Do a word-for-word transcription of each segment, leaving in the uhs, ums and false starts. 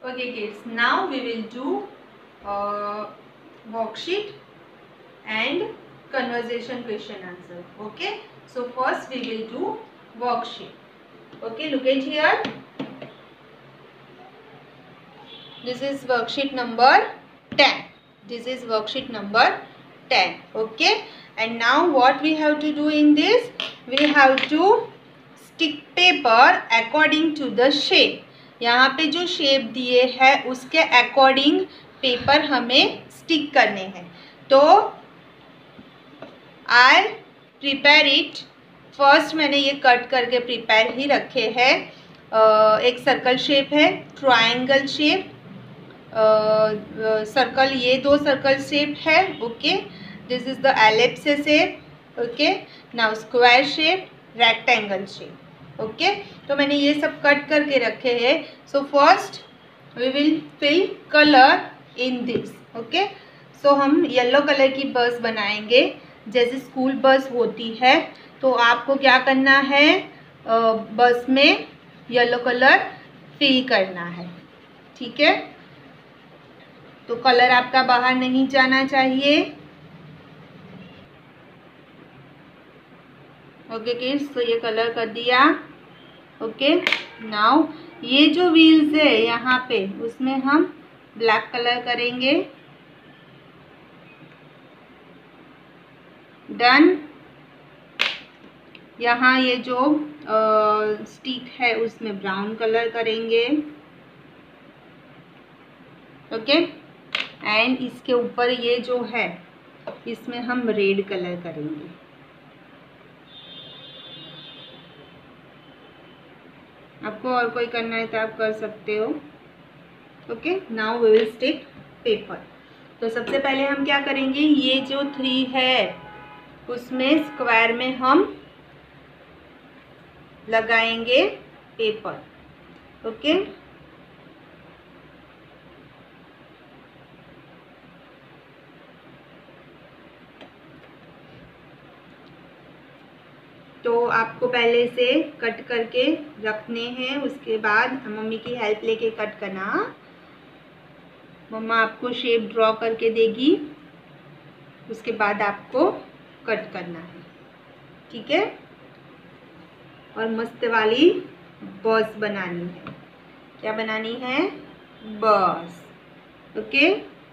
Okay kids, now we will do uh, worksheet and conversation question answer. Okay, so first we will do worksheet. Okay, look at here. This is worksheet number ten. This is worksheet number ten. Okay, and now what we have to do in this? We have to stick paper according to the shape. यहाँ पे जो shape दिए है उसके according paper हमें stick करने हैं. तो आई प्रिपेयर इट. फर्स्ट मैंने ये कट करके प्रिपेयर ही रखे हैं. uh, एक सर्कल शेप है, ट्रायंगल शेप, सर्कल uh, ये दो सर्कल शेप है. Okay, this is the ellipse shape. Okay, now square shape, rectangle shape. Okay, तो मैंने ये सब कट करके रखे हैं. So first we will fill colour in this. Okay, so हम येलो कलर की बस बनाएंगे जैसे स्कूल बस होती है. तो आपको क्या करना है, बस में येलो कलर फिल करना है. ठीक है, तो कलर आपका बाहर नहीं जाना चाहिए. ओके किड्स, तो ये कलर कर दिया. ओके, नाउ ये जो व्हील्स है यहाँ पे उसमें हम ब्लैक कलर करेंगे. डन. यहाँ ये जो स्टिक है उसमें ब्राउन कलर करेंगे. ओके, एंड इसके ऊपर ये जो है इसमें हम रेड कलर करेंगे. आपको और कोई करना है तो आप कर सकते हो. Okay, now we will stick paper. तो सबसे पहले हम क्या करेंगे, ये जो थ्री है उसमें स्क्वायर में हम लगाएंगे पेपर. ओके, तो आपको पहले से कट करके रखने हैं. उसके बाद मम्मी की हेल्प लेके कट करना. मम्मा आपको शेप ड्रॉ करके देगी, उसके बाद आपको कट करना है. ठीक है, और मस्त वाली बस बनानी है. क्या बनानी है, बस. Okay,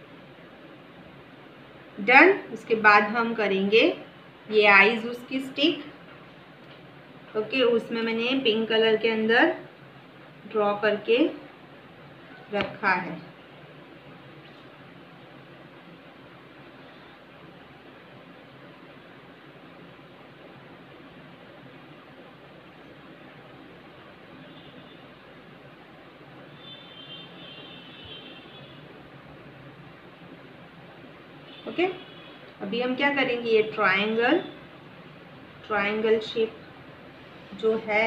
done. उसके बाद हम करेंगे ये आईज उसकी स्टिक. ओके, उसमें मैंने पिंक कलर के अंदर ड्रॉ करके रखा है. ओके, अभी हम क्या करेंगे, ये ट्रायंगल ट्रायंगल शेप जो है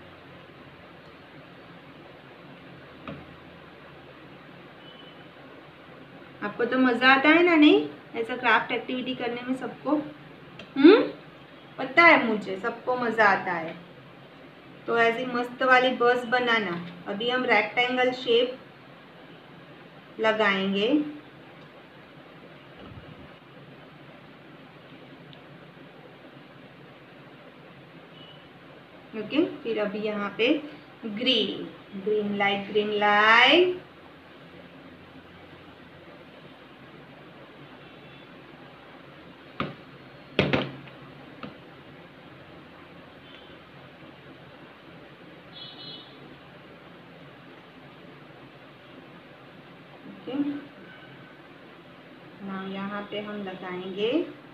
आपको तो मज़ा आता है ना, नहीं ऐसा क्राफ्ट एक्टिविटी करने में सबको. हम्म पता है, मुझे सबको मज़ा आता है. तो ऐसी मस्त वाली बस बनाना. अभी हम रेक्टेंगल शेप लगाएंगे. ओके, फिर अभी यहाँ पे green green light green light. Okay, now यहाँ पे हम लगाएंगे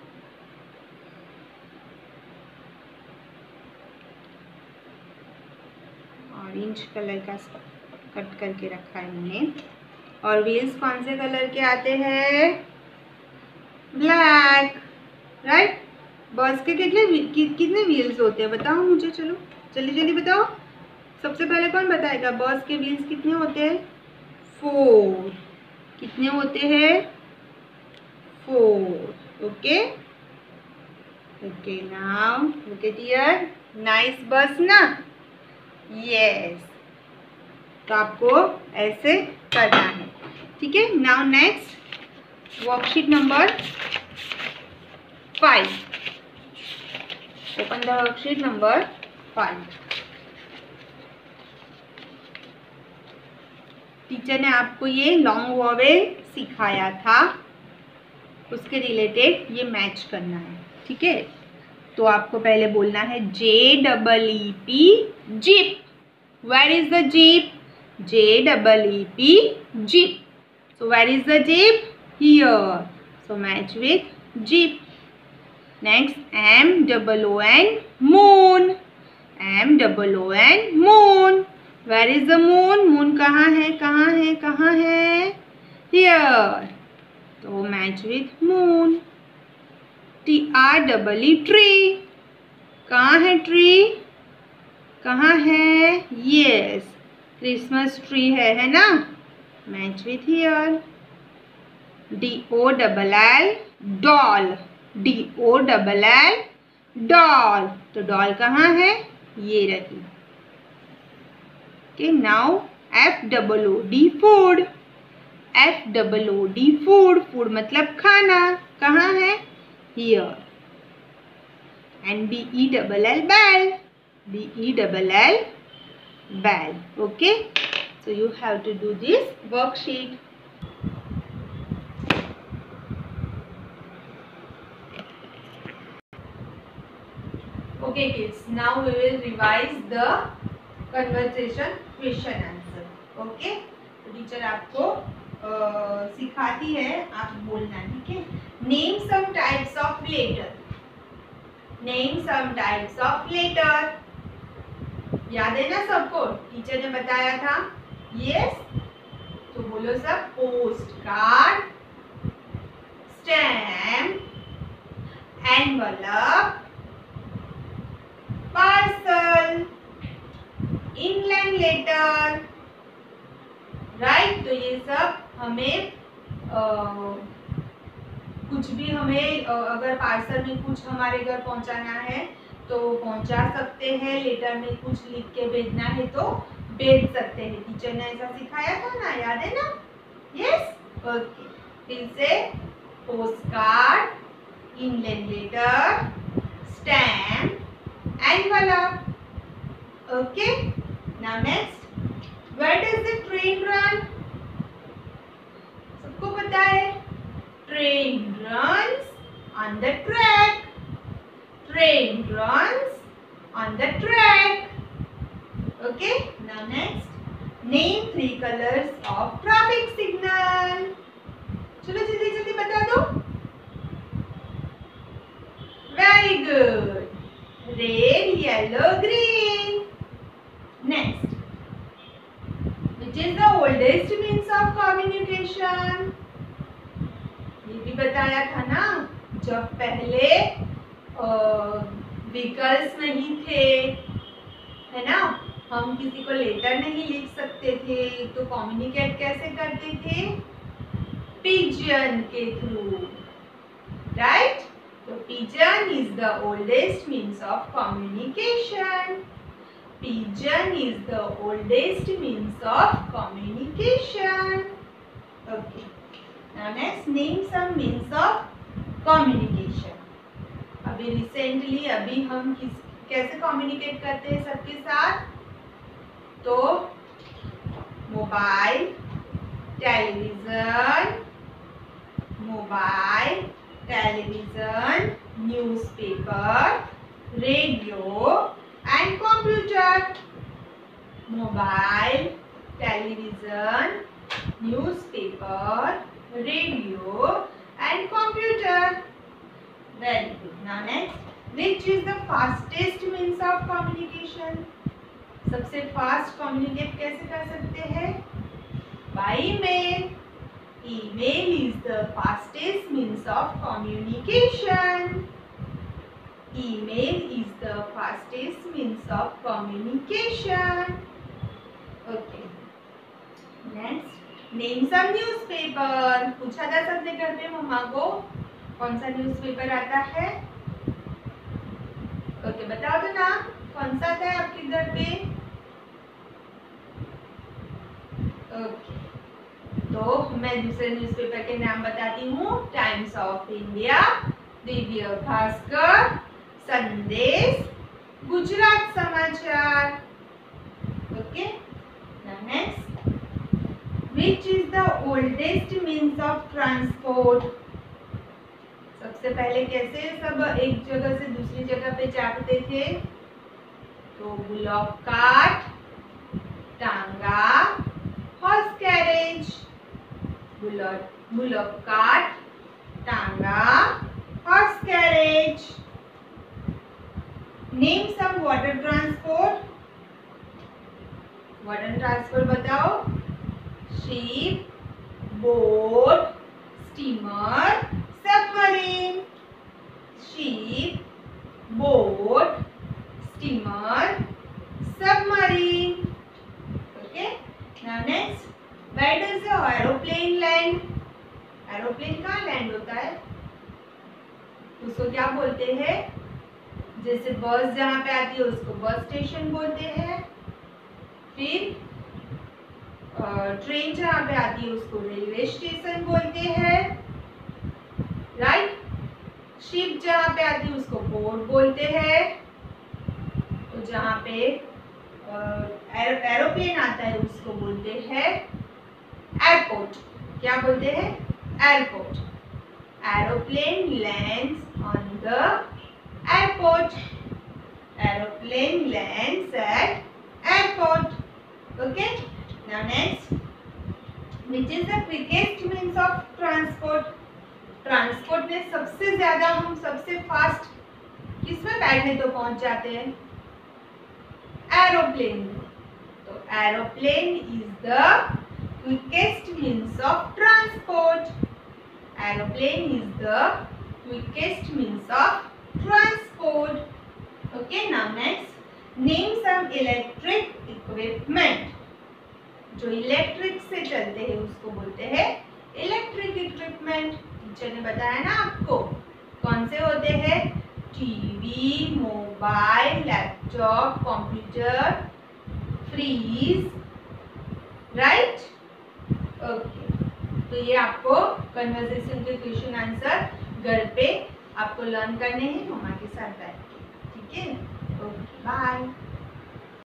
ऑरेंज कलर का कट करके रखा है मैंने. और व्हील्स कौन से कलर के आते हैं, ब्लैक. राइट, बस के कितने कि, कितने व्हील्स होते हैं बताओ मुझे. चलो जल्दी जल्दी बताओ. सबसे पहले कौन बताएगा, बस के व्हील्स कितने होते हैं, फोर. कितने होते हैं, four. Okay okay, now look at here. Nice bus ना. Yes. तो आपको ऐसे करना है, ठीक है। Now next worksheet number five, open the worksheet number five. Teacher ने आपको ये लॉन्ग वॉवेल सिखाया था, उसके रिलेटेड ये मैच करना है, ठीक है। तो आपको पहले बोलना है J double E P jeep. Where is the jeep? J double E P jeep. So where is the jeep? Here. So match with jeep. Next M double O N moon. M double O N moon. Where is the moon? Moon कहाँ है? कहाँ है? कहाँ है? Here. तो match with moon. T R double E tree. कहाँ है tree? कहाँ है? यस, क्रिसमस ट्री है, है ना? Match with here. D O double L doll. D O double L doll. तो डॉल कहाँ है? ये रही। Okay, now F double O D food. F double O D food. Food मतलब खाना। कहाँ है? Here. And B E double L bell. B E double L bell. Okay, so you have to do this worksheet. Okay kids, now we will revise the conversation question answer. Okay, तो teacher आपको uh, सिखाती है, आप बोलना, ठीक है। Name some types of letter. Name some types of letter. याद है ना सबको? टीचर ने बताया था। यस, तो बोलो सब। Post card, stamp, envelope, parcel, inland letter, right. तो ये सब हमें आ, कुछ भी हमें आ, अगर पार्सल में कुछ हमारे घर पहुंचाना है तो पहुंचा सकते हैं, लेटर में कुछ लिख के भेजना है तो भेज सकते हैं। टीचर ने ऐसा सिखाया था ना, याद है ना? Yes, okay. फिर से post card, inland letter, stamp, envelope. Okay, now next, where does the train run? सबको पता है, train runs on the track. Train runs on the track. Okay, now next, name three colors of traffic signal. चलो जल्दी जल्दी बता दो. Very good. Red, yellow, green. Next, which is the oldest means of communication? ये भी बताया था ना, जब पहले व्हीकल्स नहीं थे, है ना, हम किसी को लेटर नहीं लिख सकते थे, तो कम्युनिकेट कैसे करते थे? पिजन के through, right. So pigeon is the oldest means of communication. Pigeon is the oldest means of communication. Okay. Now next, name some means of communication. अभी recently अभी हम किस कैसे communicate करते हैं सबके साथ? तो mobile, television, mobile, television, newspaper, radio and computer. Mobile, television, newspaper, radio and computer. Very good. Now next, which is the fastest means of communication? सबसे fast communicate कैसे कर सकते हैं? By email. Email is the fastest means of communication. Email is the fastest means of communication. Okay. Next, name some newspaper. पूछा था सबने घर पे मम्मा को कौन सा न्यूज़पेपर आता है? ओके okay, बताओ तो ना, कौन सा आता है आपके घर पे? ओके, तो मैं दूसरे न्यूज़पेपर के नाम बताती हूँ। Times of India, Divya Bhaskar, Sandesh, Gujarat Samachar. Okay, next, which is the oldest means of transport. सबसे पहले कैसे सब एक जगह से दूसरी जगह पे जाते थे? तो bullock cart, tonga, horse carriage. Bullock bullock cart, tonga, horse carriage. Name some water transport. Water transport बताओ। Ship, boat, steamer, submarine. Ship, boat, steamer, submarine. Okay, now next, where does the aeroplane land. Aeroplane कहाँ land होता है? उसको क्या बोलते हैं? जैसे बस जहाँ पे आती है उसको बस स्टेशन बोलते हैं। फिर ट्रेन जहाँ पे आती है उसको रेलवे स्टेशन बोलते हैं, राइट। शिप जहाँ पे आती है उसको पोर्ट बोलते हैं। तो जहाँ पे एरोप्लेन आता है उसको बोलते हैं एयरपोर्ट। क्या बोलते हैं? Airport. Aeroplane lands on the airport. Aeroplane lands at airport. Okay, now next, which is the quickest means of transport. Transport में सबसे ज्यादा हम सबसे फास्ट किसमें बैठने तो पहुंच जाते हैं? एरोप्लेन में। तो aeroplane is the quickest means of transport. Aeroplane is the quickest means of transport. Okay, now next, name some electric equipment. जो इलेक्ट्रिक से चलते हैं उसको बोलते हैं इलेक्ट्रिक इक्विपमेंट। टीचर ने बताया ना आपको कौन से होते हैं? TV, mobile, laptop, computer, fridge, right. Okay, तो ये आपको कन्वर्सेशन के क्वेश्चन आंसर घर पे आपको लर्न करने हैं मम्मा के साथ बैठ के, ठीक है। Okay, bye.